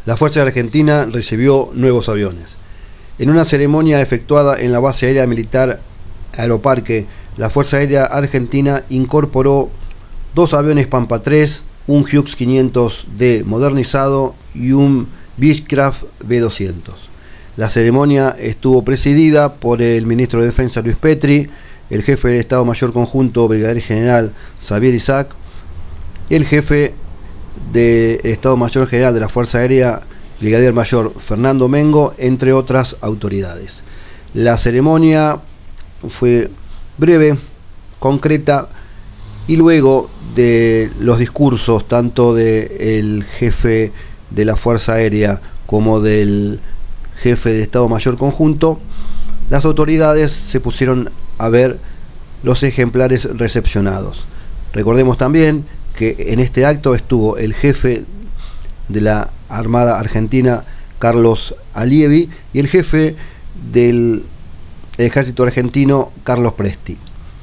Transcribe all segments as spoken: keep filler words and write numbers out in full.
la Fuerza Aérea Argentina recibió nuevos aviones. En una ceremonia efectuada en la Base Aérea Militar Aeroparque, la Fuerza Aérea Argentina incorporó dos aviones Pampa tres, un Hughes quinientos D modernizado y un Beechcraft B doscientos. La ceremonia estuvo presidida por el ministro de Defensa Luis Petri, el jefe del Estado Mayor Conjunto Brigadier General Xavier Isaac y el jefe del Estado Mayor General de la Fuerza Aérea Brigadier Mayor Fernando Mengo, entre otras autoridades. La ceremonia fue breve, concreta, y luego de los discursos tanto del jefe de la Fuerza Aérea como del jefe del Estado Mayor Conjunto, las autoridades se pusieron a ver los ejemplares recepcionados. Recordemos también que en este acto estuvo el jefe de la Armada Argentina, Carlos Allievi, y el jefe del Ejército Argentino, Carlos Presti.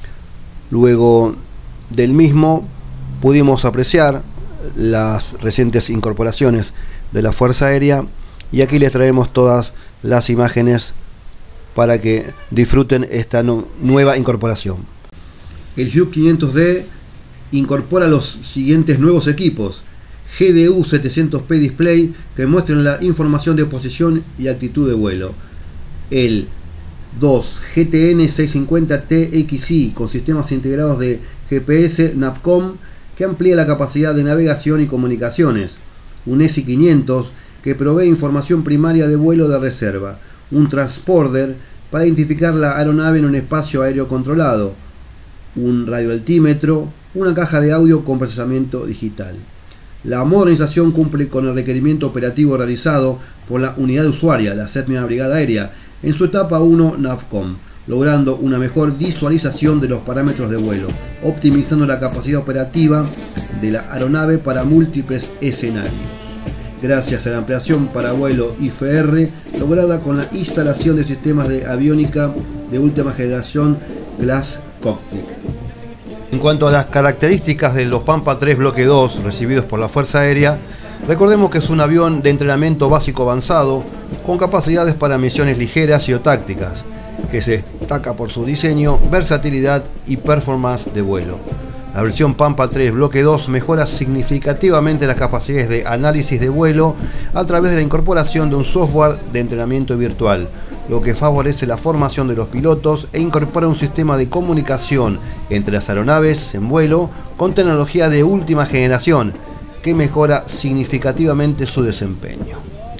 Luego del mismo pudimos apreciar las recientes incorporaciones de la Fuerza Aérea, y aquí les traemos todas las imágenes para que disfruten esta no, nueva incorporación. El Hughes quinientos D incorpora los siguientes nuevos equipos: G D U setecientos P display que muestran la información de posición y actitud de vuelo. El dos G T N seiscientos cincuenta T X I con sistemas integrados de G P S NAVCOM que amplía la capacidad de navegación y comunicaciones. Un E S I quinientos que provee información primaria de vuelo de reserva. Un transponder para identificar la aeronave en un espacio aéreo controlado. Un radioaltímetro, una caja de audio con procesamiento digital. La modernización cumple con el requerimiento operativo realizado por la unidad usuaria, la séptima Brigada Aérea, en su etapa uno NAVCOM, logrando una mejor visualización de los parámetros de vuelo, optimizando la capacidad operativa de la aeronave para múltiples escenarios. Gracias a la ampliación para vuelo I F R lograda con la instalación de sistemas de aviónica de última generación Glass Cockpit. En cuanto a las características de los Pampa tres Bloque dos recibidos por la Fuerza Aérea, recordemos que es un avión de entrenamiento básico avanzado con capacidades para misiones ligeras y o tácticas, que se destaca por su diseño, versatilidad y performance de vuelo. La versión Pampa tres Bloque dos mejora significativamente las capacidades de análisis de vuelo a través de la incorporación de un software de entrenamiento virtual, lo que favorece la formación de los pilotos e incorpora un sistema de comunicación entre las aeronaves en vuelo con tecnología de última generación que mejora significativamente su desempeño.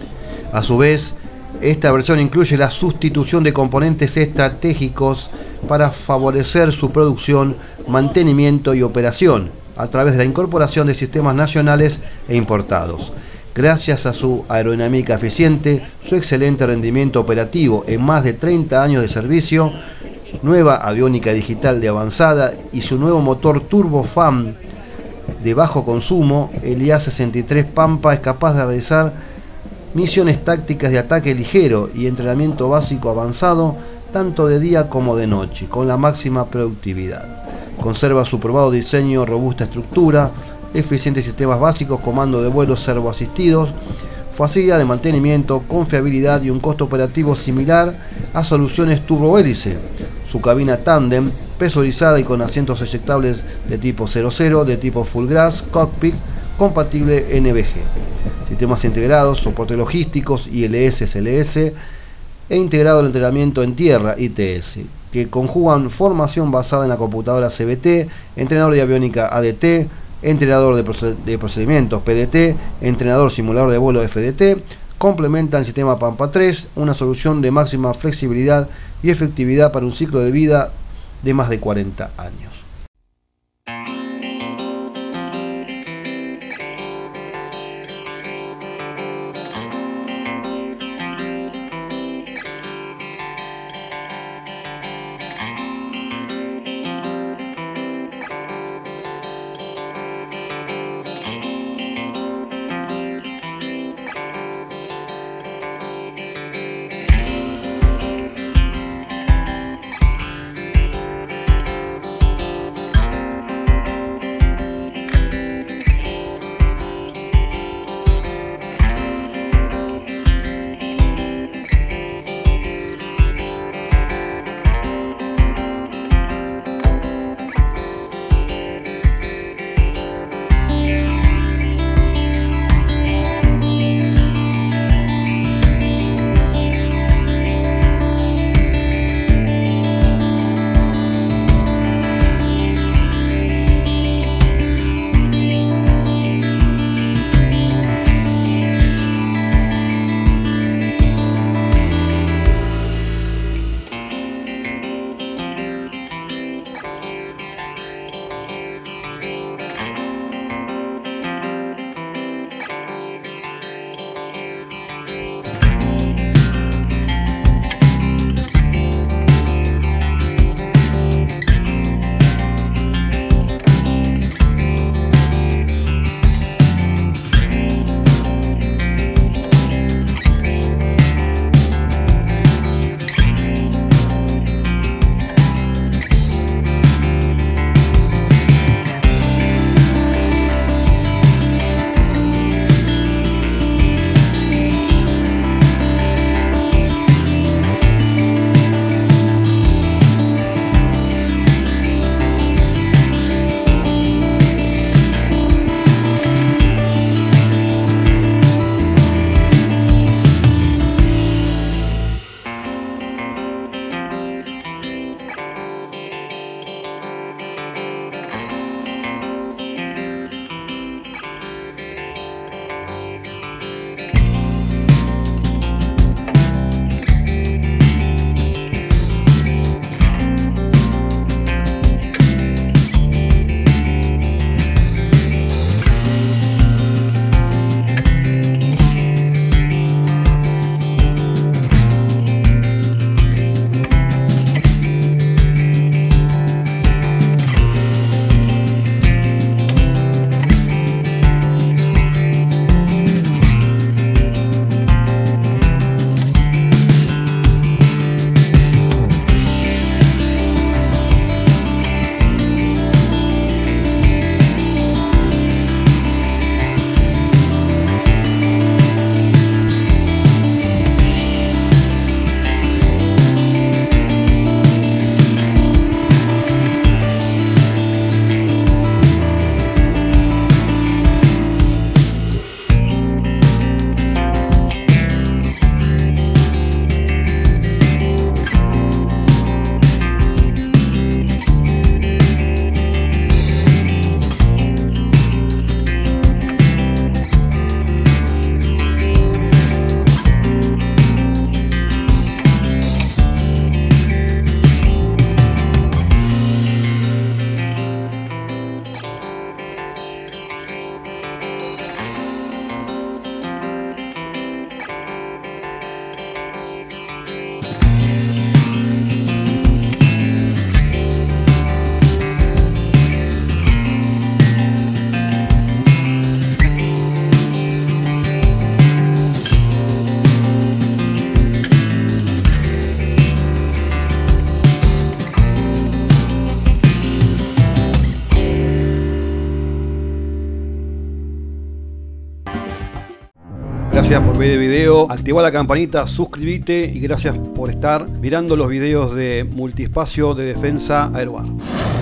A su vez, esta versión incluye la sustitución de componentes estratégicos para favorecer su producción, mantenimiento y operación a través de la incorporación de sistemas nacionales e importados. Gracias a su aerodinámica eficiente, su excelente rendimiento operativo en más de treinta años de servicio, nueva aviónica digital de avanzada y su nuevo motor turbofan de bajo consumo, el I A sesenta y tres Pampa es capaz de realizar misiones tácticas de ataque ligero y entrenamiento básico avanzado tanto de día como de noche, con la máxima productividad. Conserva su probado diseño, robusta estructura, eficientes sistemas básicos, comando de vuelo servoasistidos, facilidad de mantenimiento, confiabilidad y un costo operativo similar a soluciones turbohélice. Su cabina tándem, presurizada y con asientos eyectables de tipo cero cero, de tipo full grass, cockpit, compatible N V G. Sistemas integrados, soporte logísticos, I L S, S L S, e integrado el entrenamiento en tierra, I T S, que conjugan formación basada en la computadora C B T, entrenador de aviónica A D T, entrenador de procedimientos P D T, entrenador simulador de vuelo F D T, complementan el sistema Pampa tres, una solución de máxima flexibilidad y efectividad para un ciclo de vida de más de cuarenta años. Gracias por ver el video, activa la campanita, suscríbete y gracias por estar mirando los videos de Multiespacio de Defensa Aeroar.